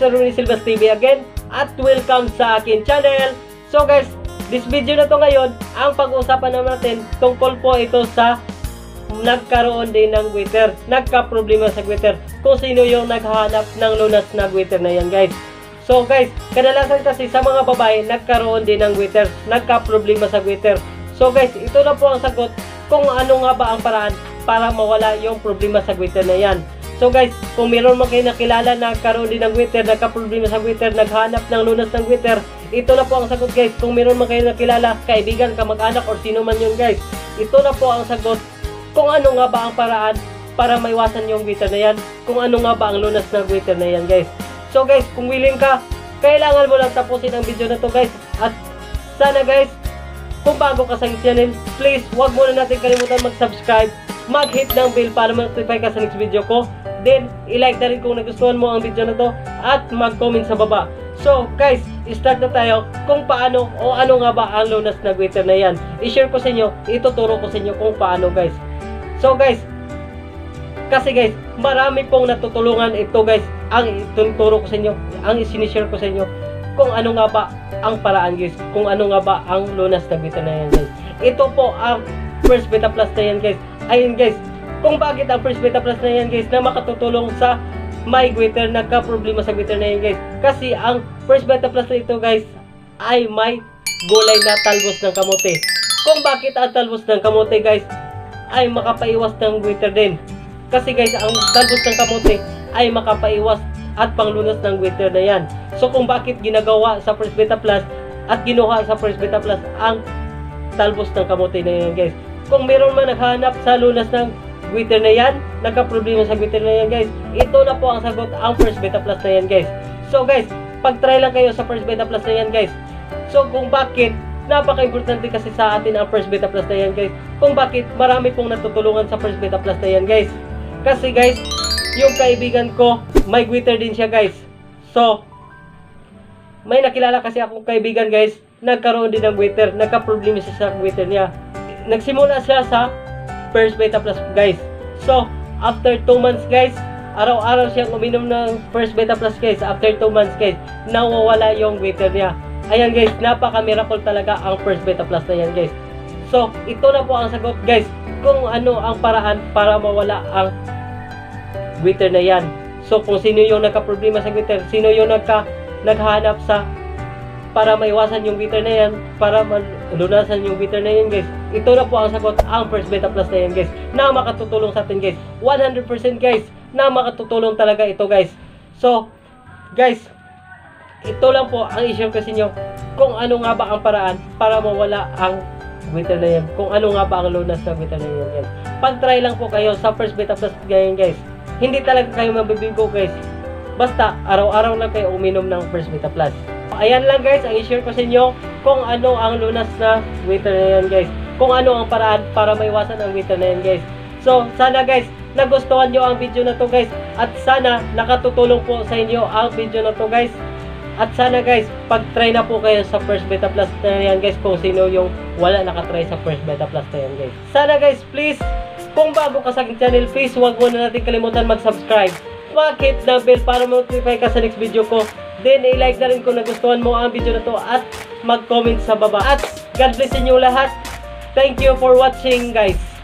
Erwin Silva's TV again at welcome sa akin channel. So guys, this video na to ngayon, ang pag-uusapan natin tungkol po ito sa nagkaroon din ng Goiter, nagka-problema sa Goiter, kung sino yung naghahanap ng lunas na Goiter na yan guys. So guys, kadalasan kasi sa mga babae nagkaroon din ng Goiter, nagka-problema sa Goiter. So guys, ito na po ang sagot kung ano nga ba ang paraan para mawala yung problema sa Goiter na yan. So guys, kung meron man kayo nakilala na nagkaroon din ng Goiter, nagka-problema sa Goiter, naghanap ng lunas ng Goiter, ito na po ang sagot guys. Kung meron man kayo nakilala, kaibigan, kamag-anak, or sino man yun guys, ito na po ang sagot kung ano nga ba ang paraan para maiwasan yung Goiter na yan, kung ano nga ba ang lunas ng Goiter na yan guys. So guys, kung willing ka, kailangan mo lang tapusin ang video na to guys. At sana guys, kung bago ka sa channel, please wag mo na natin kalimutan mag-subscribe, mag-hit ng bell para ma-notify ka sa next video ko. Then, i-like na rin kung nagustuhan mo ang video na to at mag-comment sa baba. So guys, start na tayo kung paano o ano nga ba ang lunas na Goiter na yan. I-share ko sa inyo, ituturo ko sa inyo kung paano guys. So guys, kasi guys, marami pong natutulungan ito guys, ang ituturo ko sa inyo, ang isinishare ko sa inyo kung ano nga ba ang paraan guys, kung ano nga ba ang lunas na Goiter na yan guys. Ito po ang first beta plus na yan guys. Ayun guys, kung bakit ang first beta plus na yan guys na makatutulong sa may Goiter, nagka-problema sa Goiter na yan guys. Kasi ang first beta plus na ito guys ay may gulay na talbos ng kamote. Kung bakit ang talbos ng kamote guys ay makapaiwas ng Goiter din. Kasi guys, ang talbos ng kamote ay makapaiwas at panglunas ng Goiter na yan. So kung bakit ginagawa sa first beta plus at ginuha sa first beta plus ang talbos ng kamote na yan guys. Kung meron man naghanap sa lunas ng Goiter na yan, nagka-problema sa Goiter na yan guys, ito na po ang sagot, ang first beta plus na yan guys. So guys, pag-try lang kayo sa first beta plus na yan guys. So kung bakit napaka-importante kasi sa atin ang first beta plus na yan guys, kung bakit marami pong natutulungan sa first beta plus na yan guys. Kasi guys, yung kaibigan ko may Goiter din siya guys. So may nakilala kasi akong kaibigan guys, nagkaroon din ng Goiter, nagka-problema siya sa Goiter niya. Nagsimula siya sa first beta plus guys. So after 2 months guys, araw-araw siyang uminom ng first beta plus guys. After 2 months guys, nawawala yung Goiter niya. Ayan guys, napaka-miracle talaga ang first beta plus na yan guys. So ito na po ang sagot guys, kung ano ang paraan para mawala ang Goiter na yan. So kung sino yung nagka-problema sa Goiter, sino yung naghahanap sa para maiwasan yung Goiter na yan, para malunasan yung Goiter na yan guys, ito na po ang sagot, ang first beta plus na yan guys, na makatutulong sa atin guys. 100% guys, na makatutulong talaga ito guys. So guys, ito lang po ang i-share ko sa inyo kung ano nga ba ang paraan para mawala ang Goiter na yan, kung ano nga ba ang lunas na Goiter na yan guys. Pag-try lang po kayo sa first beta plus ganyan guys, hindi talaga kayo mabibigo guys, basta araw-araw lang kayo uminom ng first beta plus. Ayan lang guys, ang i-share ko sa inyo kung ano ang lunas na Goiter na yan guys, kung ano ang paraan para maiwasan ang Goiter na yan guys. So sana guys, nagustuhan nyo ang video na to guys, at sana nakatutulong po sa inyo ang video na to guys. At sana guys, pag-try na po kayo sa first beta plus na yan guys, kung sino yung wala nakatry sa first beta plus na yan guys. Sana guys, please, kung bago ka sa aking channel, please wag mo na natin kalimutan mag-subscribe, mag-hit ng bell para ma-notify ka sa next video ko. Then i-like na rin kung nagustuhan mo ang video na to at mag-comment sa baba. At God bless inyo lahat. Thank you for watching guys.